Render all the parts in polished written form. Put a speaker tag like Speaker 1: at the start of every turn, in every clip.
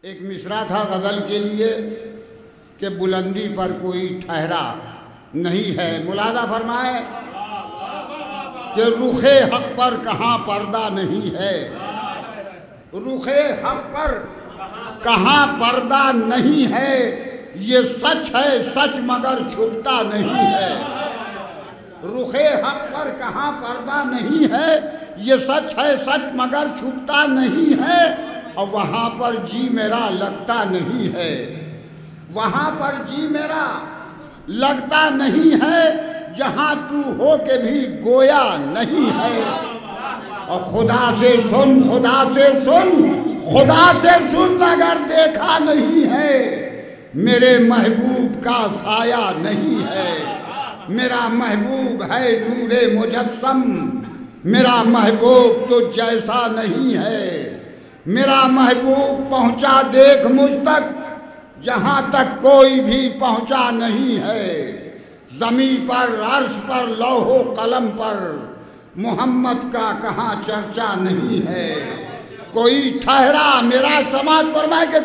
Speaker 1: ایک مصرع تھا غزل کے لیے کہ بلندی پر کوئی ٹھہرا نہیں ہے. ملاحظہ فرمائے کہ رخ حق پر کہاں پردہ نہیں ہے. رخ حق پر کہاں پردہ نہیں ہے. یہ سچ ہے سچ مگر چھپتا نہیں ہے. رخ حق پر کہاں پردہ نہیں ہے. یہ سچ ہے سچ مگر چھپتا نہیں ہے. اور وہاں پر جی میرا لگتا نہیں ہے. وہاں پر جی میرا لگتا نہیں ہے جہاں تو ہو کے بھی گویا نہیں ہے. اور خدا سے سن خدا سے سن خدا سے سن اگر دیکھا نہیں ہے میرے محبوب کا سایہ نہیں ہے. میرا محبوب ہے نور مجسم. میرا محبوب تو جیسا نہیں ہے. میرا محبوب پہنچا دیکھ مجھ تک جہاں تک کوئی بھی پہنچا نہیں ہے. زمین پر عرش پر لوح و قلم پر محمد کا کہاں چرچا نہیں ہے. کوئی ٹھہرا میرا سماعت فرمائے کہ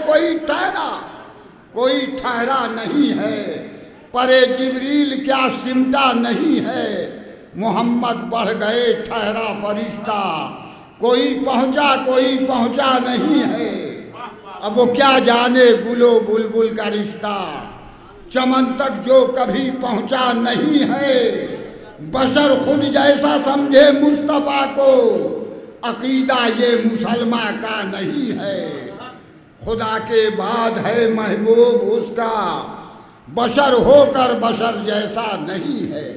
Speaker 1: کوئی ٹھہرا نہیں ہے. پرے جبریل کیا سمٹا نہیں ہے. محمد بڑھ گئے ٹھہرا فرشتہ. کوئی پہنچا نہیں ہے. اب وہ کیا جانے گل و بلبل کا رشتہ. چمن تک جو کبھی پہنچا نہیں ہے. بشر خود جیسا سمجھے مصطفیٰ کو عقیدہ یہ مسلمان کا نہیں ہے. خدا کے بعد ہے محبوب اس کا بشر ہو کر بشر جیسا نہیں ہے.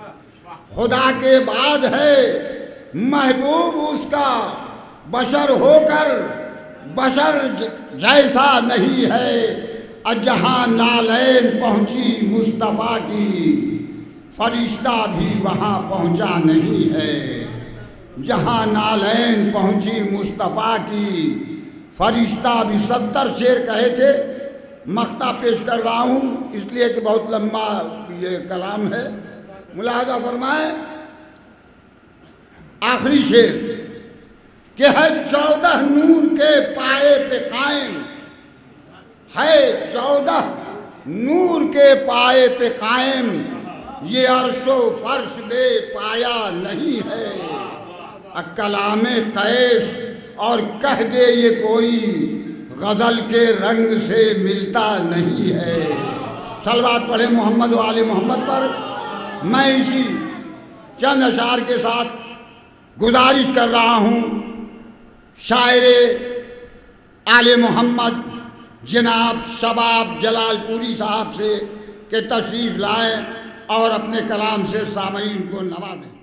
Speaker 1: خدا کے بعد ہے محبوب اس کا بشر ہو کر بشر جیسا نہیں ہے. جہاں نالین پہنچی مصطفیٰ کی فرشتہ بھی وہاں پہنچا نہیں ہے. جہاں نالین پہنچی مصطفیٰ کی فرشتہ بھی 70 شعر کہے تھے. مقطع پیش کر رہا ہوں اس لیے کہ بہت لمبا یہ کلام ہے. ملاحظہ فرمائیں آخری شعر کہ ہے 14 نور کے پائے پہ قائم. ہے 14 نور کے پائے پہ قائم. یہ عرش و فرش بے پایا نہیں ہے. کلام قیس اور کہہ دے یہ کوئی غزل کے رنگ سے ملتا نہیں ہے. صلوات پڑھے محمد و آل محمد پر. میں اسی چند اشعار کے ساتھ گزارش کر رہا ہوں شاعر آل محمد جناب شباب جلال پوری صاحب سے کہ تشریف لائیں اور اپنے کلام سے سامعین کو نوازیں.